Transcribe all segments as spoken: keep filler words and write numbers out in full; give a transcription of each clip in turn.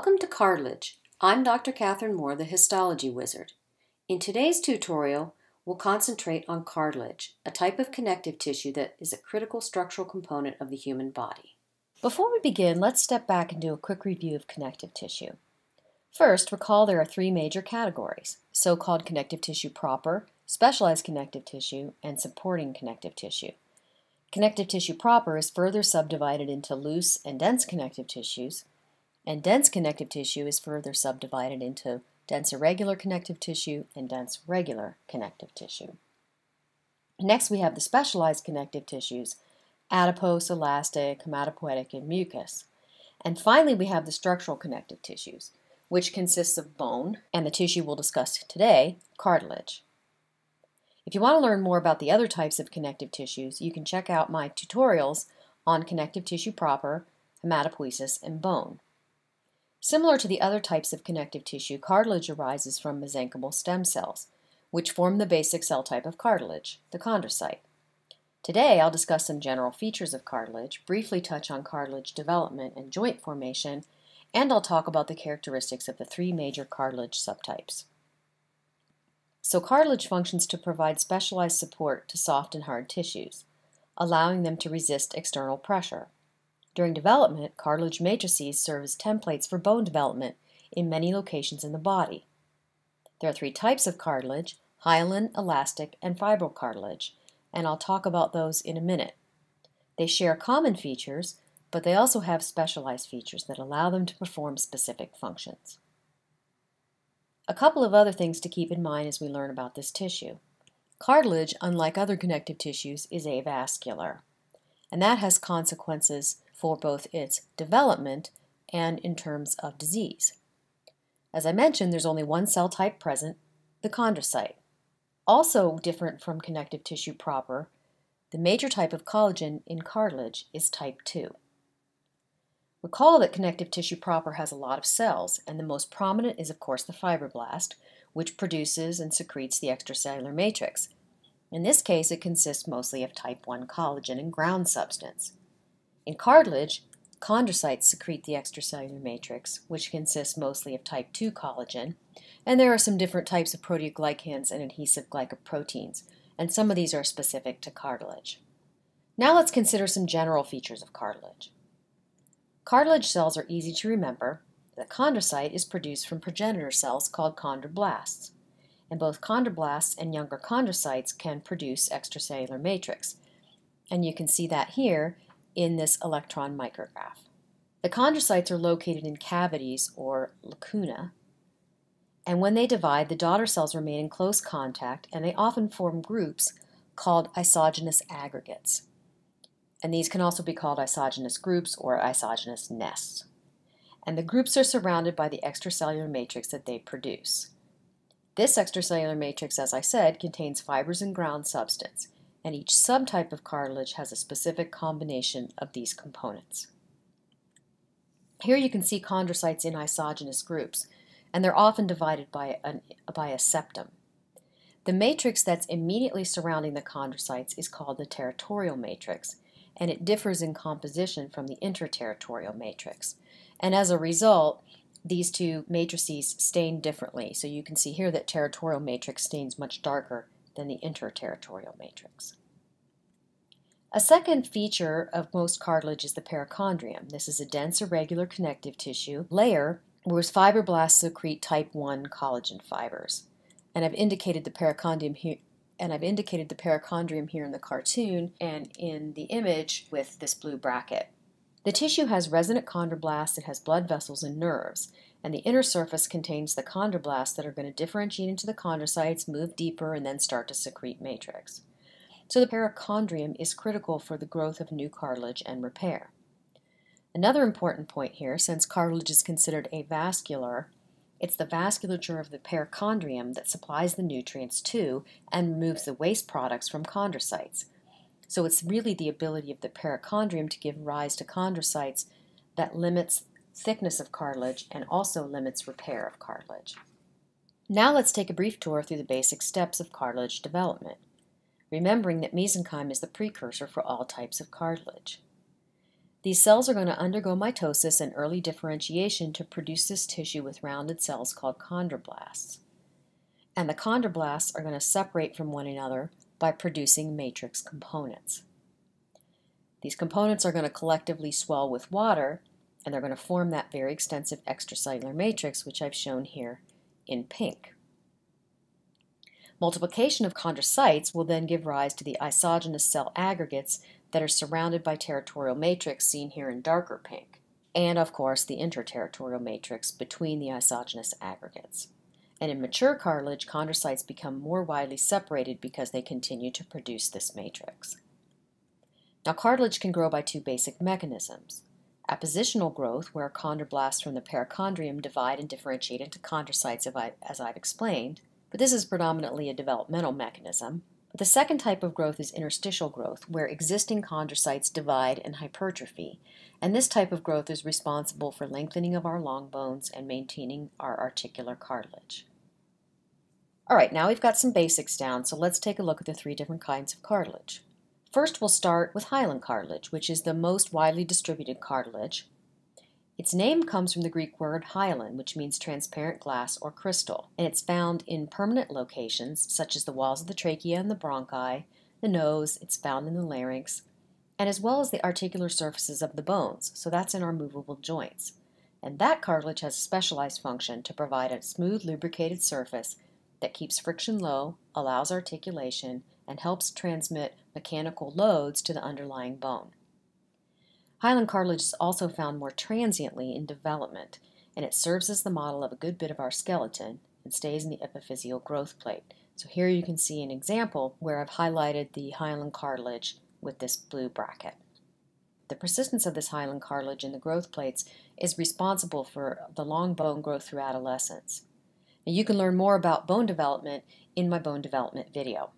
Welcome to Cartilage. I'm Doctor Catherine Moore, the Histology Wizard. In today's tutorial, we'll concentrate on cartilage, a type of connective tissue that is a critical structural component of the human body. Before we begin, let's step back and do a quick review of connective tissue. First, recall there are three major categories: so-called connective tissue proper, specialized connective tissue, and supporting connective tissue. Connective tissue proper is further subdivided into loose and dense connective tissues, and dense connective tissue is further subdivided into dense irregular connective tissue and dense regular connective tissue. Next, we have the specialized connective tissues: adipose, elastic, hematopoietic, and mucus. And finally, we have the structural connective tissues, which consists of bone, and the tissue we'll discuss today, cartilage. If you want to learn more about the other types of connective tissues, you can check out my tutorials on connective tissue proper, hematopoiesis, and bone. Similar to the other types of connective tissue, cartilage arises from mesenchymal stem cells, which form the basic cell type of cartilage, the chondrocyte. Today, I'll discuss some general features of cartilage, briefly touch on cartilage development and joint formation, and I'll talk about the characteristics of the three major cartilage subtypes. So cartilage functions to provide specialized support to soft and hard tissues, allowing them to resist external pressure. During development, cartilage matrices serve as templates for bone development in many locations in the body. There are three types of cartilage: hyaline, elastic, and fibrocartilage, and I'll talk about those in a minute. They share common features, but they also have specialized features that allow them to perform specific functions. A couple of other things to keep in mind as we learn about this tissue. Cartilage, unlike other connective tissues, is avascular, and that has consequences for both its development and in terms of disease. As I mentioned, there's only one cell type present, the chondrocyte. Also different from connective tissue proper, the major type of collagen in cartilage is type two. Recall that connective tissue proper has a lot of cells, and the most prominent is of course the fibroblast, which produces and secretes the extracellular matrix. In this case, it consists mostly of type one collagen and ground substance. In cartilage, chondrocytes secrete the extracellular matrix, which consists mostly of type two collagen, and there are some different types of proteoglycans and adhesive glycoproteins, and some of these are specific to cartilage. Now let's consider some general features of cartilage. Cartilage cells are easy to remember. The chondrocyte is produced from progenitor cells called chondroblasts, and both chondroblasts and younger chondrocytes can produce extracellular matrix, and you can see that here in this electron micrograph. The chondrocytes are located in cavities or lacuna, and when they divide, the daughter cells remain in close contact, and they often form groups called isogenous aggregates. And these can also be called isogenous groups or isogenous nests. And the groups are surrounded by the extracellular matrix that they produce. This extracellular matrix, as I said, contains fibers and ground substance, and each subtype of cartilage has a specific combination of these components. Here you can see chondrocytes in isogenous groups, and they're often divided by a, by a septum. The matrix that's immediately surrounding the chondrocytes is called the territorial matrix, and it differs in composition from the interterritorial matrix. And as a result, these two matrices stain differently. So you can see here that territorial matrix stains much darker than the interterritorial matrix. A second feature of most cartilage is the perichondrium. This is a dense irregular connective tissue layer where fibroblasts secrete type one collagen fibers. And I've indicated the perichondrium here and I've indicated the perichondrium here in the cartoon and in the image with this blue bracket. The tissue has resonant chondroblasts, it has blood vessels and nerves, and the inner surface contains the chondroblasts that are going to differentiate into the chondrocytes, move deeper, and then start to secrete matrix. So the perichondrium is critical for the growth of new cartilage and repair. Another important point here, since cartilage is considered avascular, it's the vasculature of the perichondrium that supplies the nutrients to and removes the waste products from chondrocytes. So it's really the ability of the perichondrium to give rise to chondrocytes that limits thickness of cartilage and also limits repair of cartilage. Now let's take a brief tour through the basic steps of cartilage development, remembering that mesenchyme is the precursor for all types of cartilage. These cells are going to undergo mitosis and early differentiation to produce this tissue with rounded cells called chondroblasts. And the chondroblasts are going to separate from one another by producing matrix components. These components are going to collectively swell with water, and they're going to form that very extensive extracellular matrix, which I've shown here in pink. Multiplication of chondrocytes will then give rise to the isogenous cell aggregates that are surrounded by territorial matrix, seen here in darker pink, and of course the interterritorial matrix between the isogenous aggregates. And in mature cartilage, chondrocytes become more widely separated because they continue to produce this matrix. Now, cartilage can grow by two basic mechanisms. Appositional growth, where chondroblasts from the perichondrium divide and differentiate into chondrocytes, as I've explained, but this is predominantly a developmental mechanism. But the second type of growth is interstitial growth, where existing chondrocytes divide and hypertrophy, and this type of growth is responsible for lengthening of our long bones and maintaining our articular cartilage. All right, now we've got some basics down, so let's take a look at the three different kinds of cartilage. First, we'll start with hyaline cartilage, which is the most widely distributed cartilage. Its name comes from the Greek word hyaline, which means transparent glass or crystal, and it's found in permanent locations such as the walls of the trachea and the bronchi, the nose, it's found in the larynx, and as well as the articular surfaces of the bones, so that's in our movable joints. And that cartilage has a specialized function to provide a smooth, lubricated surface that keeps friction low, allows articulation, and helps transmit mechanical loads to the underlying bone. Hyaline cartilage is also found more transiently in development, and it serves as the model of a good bit of our skeleton and stays in the epiphyseal growth plate. So here you can see an example where I've highlighted the hyaline cartilage with this blue bracket. The persistence of this hyaline cartilage in the growth plates is responsible for the long bone growth through adolescence. Now, you can learn more about bone development in my bone development video.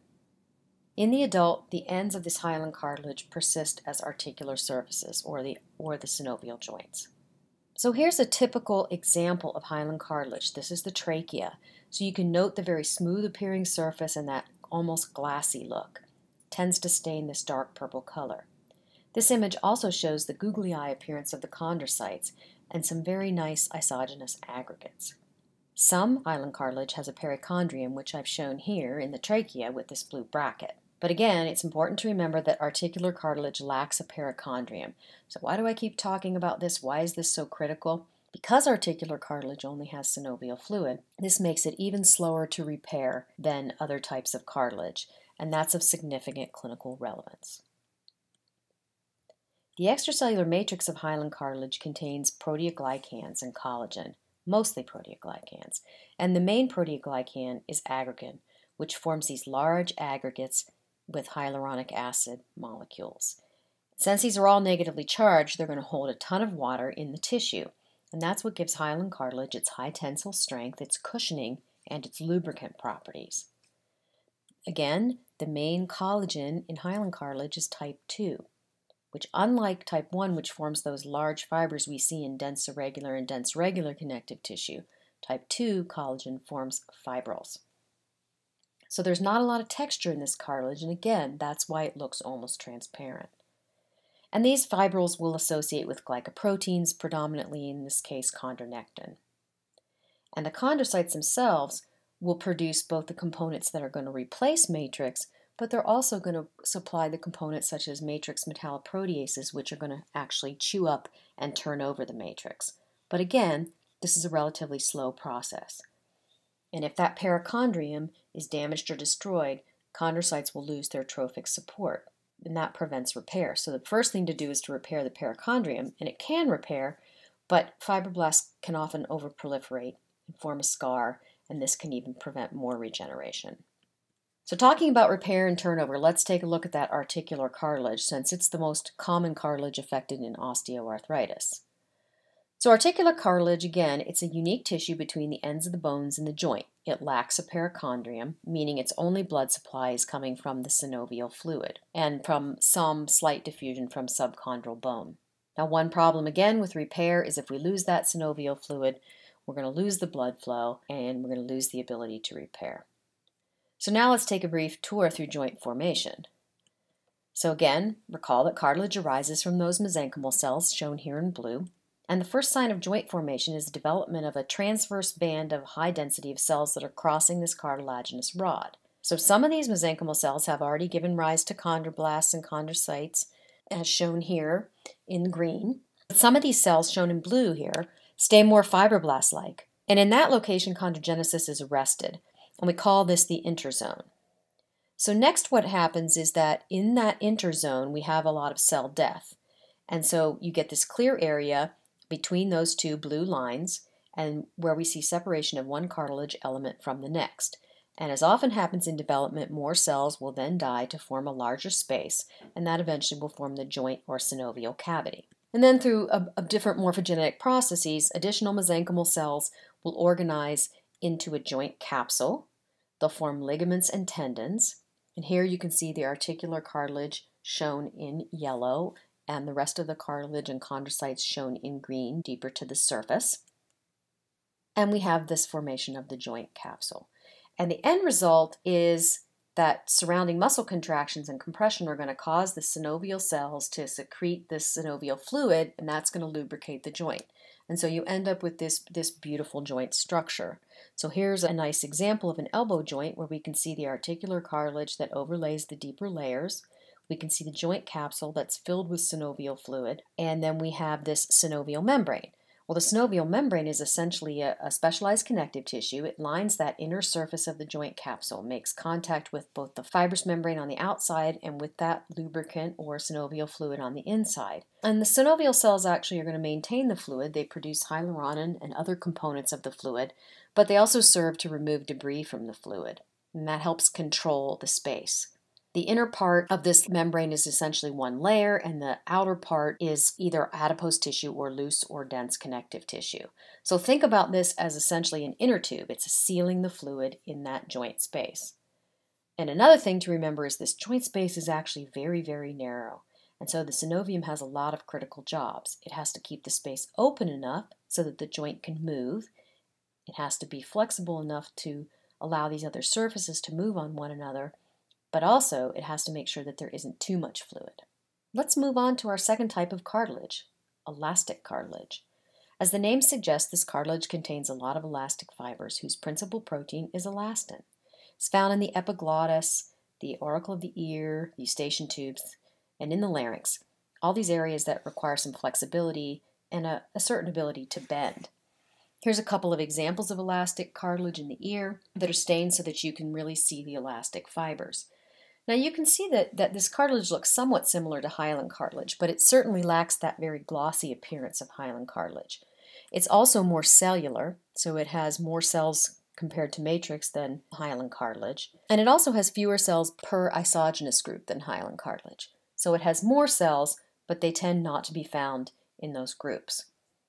In the adult, the ends of this hyaline cartilage persist as articular surfaces, or the, or the synovial joints. So here's a typical example of hyaline cartilage. This is the trachea. So you can note the very smooth appearing surface and that almost glassy look. It tends to stain this dark purple color. This image also shows the googly eye appearance of the chondrocytes and some very nice isogenous aggregates. Some hyaline cartilage has a perichondrium, which I've shown here in the trachea with this blue bracket. But again, it's important to remember that articular cartilage lacks a perichondrium. So why do I keep talking about this? Why is this so critical? Because articular cartilage only has synovial fluid, this makes it even slower to repair than other types of cartilage, and that's of significant clinical relevance. The extracellular matrix of hyaline cartilage contains proteoglycans and collagen, mostly proteoglycans, and the main proteoglycan is aggregan, which forms these large aggregates with hyaluronic acid molecules. Since these are all negatively charged, they're going to hold a ton of water in the tissue, and that's what gives hyaline cartilage its high tensile strength, its cushioning, and its lubricant properties. Again, the main collagen in hyaline cartilage is type two, which, unlike type one, which forms those large fibers we see in dense irregular and dense regular connective tissue, type two collagen forms fibrils. So there's not a lot of texture in this cartilage, and again, that's why it looks almost transparent. And these fibrils will associate with glycoproteins, predominantly in this case chondronectin. And the chondrocytes themselves will produce both the components that are going to replace matrix, but they're also going to supply the components such as matrix metalloproteases, which are going to actually chew up and turn over the matrix. But again, this is a relatively slow process. And if that perichondrium is damaged or destroyed, chondrocytes will lose their trophic support, and that prevents repair. So the first thing to do is to repair the perichondrium, and it can repair, but fibroblasts can often overproliferate and form a scar, and this can even prevent more regeneration. So talking about repair and turnover, let's take a look at that articular cartilage, since it's the most common cartilage affected in osteoarthritis. So articular cartilage, again, it's a unique tissue between the ends of the bones in the joint. It lacks a perichondrium, meaning its only blood supply is coming from the synovial fluid and from some slight diffusion from subchondral bone. Now, one problem again with repair is if we lose that synovial fluid, we're going to lose the blood flow and we're going to lose the ability to repair. So now let's take a brief tour through joint formation. So again, recall that cartilage arises from those mesenchymal cells shown here in blue. And the first sign of joint formation is the development of a transverse band of high density of cells that are crossing this cartilaginous rod. So some of these mesenchymal cells have already given rise to chondroblasts and chondrocytes, as shown here in green. But some of these cells, shown in blue here, stay more fibroblast-like. And in that location, chondrogenesis is arrested. And we call this the interzone. So next what happens is that in that interzone, we have a lot of cell death. And so you get this clear area between those two blue lines, and where we see separation of one cartilage element from the next. And as often happens in development, more cells will then die to form a larger space, and that eventually will form the joint or synovial cavity. And then through a, a different morphogenetic processes, additional mesenchymal cells will organize into a joint capsule. They'll form ligaments and tendons. And here you can see the articular cartilage shown in yellow, and the rest of the cartilage and chondrocytes shown in green, deeper to the surface. And we have this formation of the joint capsule. And the end result is that surrounding muscle contractions and compression are going to cause the synovial cells to secrete this synovial fluid, and that's going to lubricate the joint. And so you end up with this, this beautiful joint structure. So here's a nice example of an elbow joint where we can see the articular cartilage that overlays the deeper layers. We can see the joint capsule that's filled with synovial fluid, and then we have this synovial membrane. Well, the synovial membrane is essentially a, a specialized connective tissue. It lines that inner surface of the joint capsule, makes contact with both the fibrous membrane on the outside and with that lubricant or synovial fluid on the inside. And the synovial cells actually are going to maintain the fluid. They produce hyaluronin and other components of the fluid, but they also serve to remove debris from the fluid, and that helps control the space. The inner part of this membrane is essentially one layer, and the outer part is either adipose tissue or loose or dense connective tissue. So think about this as essentially an inner tube. It's sealing the fluid in that joint space. And another thing to remember is this joint space is actually very, very narrow. And so the synovium has a lot of critical jobs. It has to keep the space open enough so that the joint can move. It has to be flexible enough to allow these other surfaces to move on one another. But also, it has to make sure that there isn't too much fluid. Let's move on to our second type of cartilage, elastic cartilage. As the name suggests, this cartilage contains a lot of elastic fibers whose principal protein is elastin. It's found in the epiglottis, the auricle of the ear, the eustachian tubes, and in the larynx, all these areas that require some flexibility and a, a certain ability to bend. Here's a couple of examples of elastic cartilage in the ear that are stained so that you can really see the elastic fibers. Now you can see that, that this cartilage looks somewhat similar to hyaline cartilage, but it certainly lacks that very glossy appearance of hyaline cartilage. It's also more cellular, so it has more cells compared to matrix than hyaline cartilage. And it also has fewer cells per isogenous group than hyaline cartilage. So it has more cells, but they tend not to be found in those groups.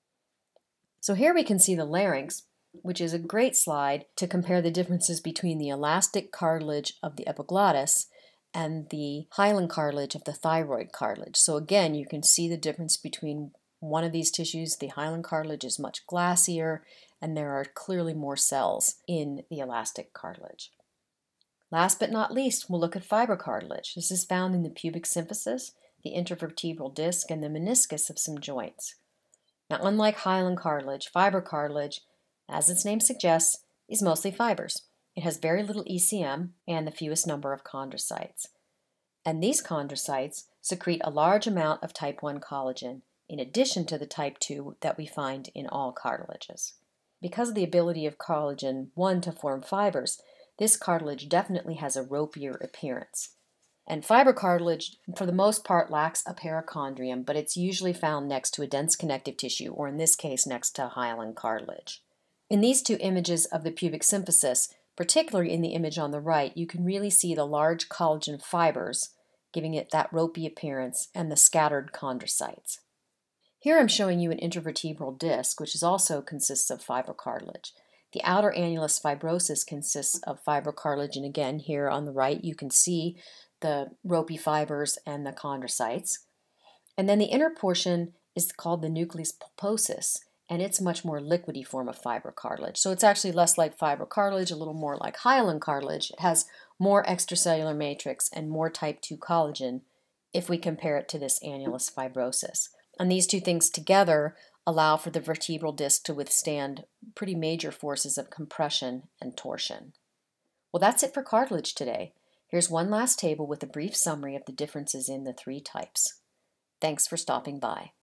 So here we can see the larynx, which is a great slide to compare the differences between the elastic cartilage of the epiglottis and the hyaline cartilage of the thyroid cartilage. So again, you can see the difference between one of these tissues. The hyaline cartilage is much glassier, and there are clearly more cells in the elastic cartilage. Last but not least, we'll look at fibrocartilage. This is found in the pubic symphysis, the intervertebral disc, and the meniscus of some joints. Now, unlike hyaline cartilage, fibrocartilage, as its name suggests, is mostly fibers. It has very little E C M and the fewest number of chondrocytes. And these chondrocytes secrete a large amount of type one collagen, in addition to the type two that we find in all cartilages. Because of the ability of collagen one to form fibers, this cartilage definitely has a ropier appearance. And fibrocartilage, for the most part, lacks a perichondrium, but it's usually found next to a dense connective tissue, or in this case, next to hyaline cartilage. In these two images of the pubic symphysis, particularly in the image on the right, you can really see the large collagen fibers, giving it that ropey appearance, and the scattered chondrocytes. Here I'm showing you an intervertebral disc, which is also consists of fibrocartilage. The outer annulus fibrosus consists of fibrocartilage, and again, here on the right, you can see the ropey fibers and the chondrocytes. And then the inner portion is called the nucleus pulposus, and it's a much more liquidy form of fibrocartilage. So it's actually less like fibrocartilage, a little more like hyaline cartilage. It has more extracellular matrix and more type two collagen if we compare it to this annulus fibrosus. And these two things together allow for the vertebral disc to withstand pretty major forces of compression and torsion. Well, that's it for cartilage today. Here's one last table with a brief summary of the differences in the three types. Thanks for stopping by.